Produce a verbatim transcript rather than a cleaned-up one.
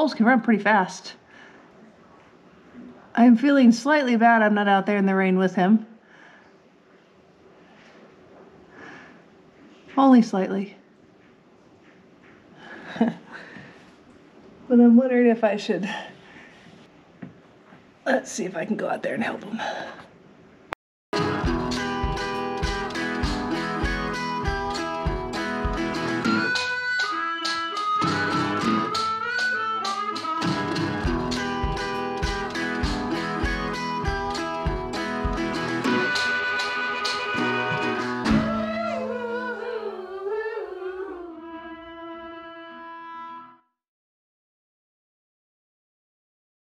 bulls can run pretty fast. I'm feeling slightly bad I'm not out there in the rain with him. Only slightly. But I'm wondering if I should... Let's see if I can go out there and help him.